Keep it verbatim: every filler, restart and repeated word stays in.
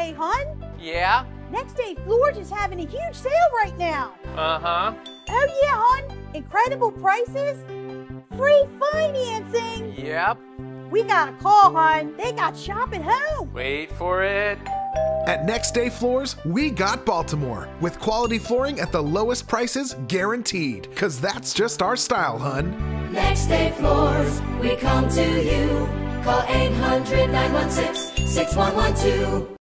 Hey, hon? Yeah? Next Day Floors is having a huge sale right now. Uh-huh. Oh, yeah, hon. Incredible prices. Free financing. Yep. We got a call, hon. They got shop at home. Wait for it. At Next Day Floors, we got Baltimore, with quality flooring at the lowest prices guaranteed. Cause that's just our style, hun. Next Day Floors, we come to you. Call eight hundred, nine one six, six one one two.